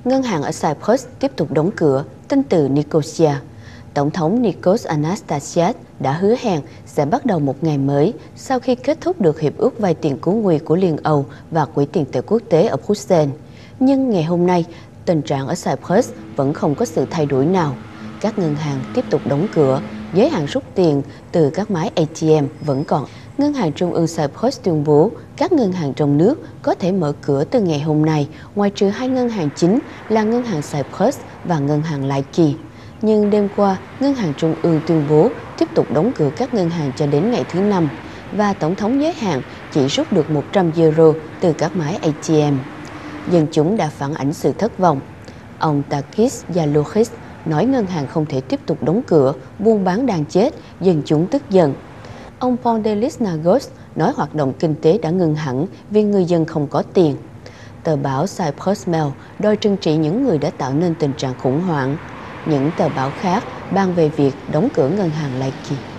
ngân hàng ở Cyprus tiếp tục đóng cửa, tin từ Nicosia. Tổng thống Nikos Anastasiades đã hứa hẹn sẽ bắt đầu một ngày mới sau khi kết thúc được hiệp ước vay tiền cứu nguy của Liên Âu và Quỹ tiền tệ quốc tế ở Bruxelles. Nhưng ngày hôm nay, tình trạng ở Cyprus vẫn không có sự thay đổi nào. Các ngân hàng tiếp tục đóng cửa, giới hạn rút tiền từ các máy ATM vẫn còn. Ngân hàng Trung ương Cyprus tuyên bố các ngân hàng trong nước có thể mở cửa từ ngày hôm nay, ngoại trừ hai ngân hàng chính là Ngân hàng Cyprus và Ngân hàng Laiki. Nhưng đêm qua, Ngân hàng Trung ương tuyên bố tiếp tục đóng cửa các ngân hàng cho đến ngày thứ Năm và Tổng thống giới hạn chỉ rút được 100 euro từ các máy ATM. Dân chúng đã phản ánh sự thất vọng. Ông Takis Yalouchis nói ngân hàng không thể tiếp tục đóng cửa, buôn bán đang chết, dân chúng tức giận. Ông Pondelis Nagos nói hoạt động kinh tế đã ngừng hẳn vì người dân không có tiền. Tờ báo Cyprus Mail đòi trừng trị những người đã tạo nên tình trạng khủng hoảng. Những tờ báo khác bàn về việc đóng cửa ngân hàng Laiki.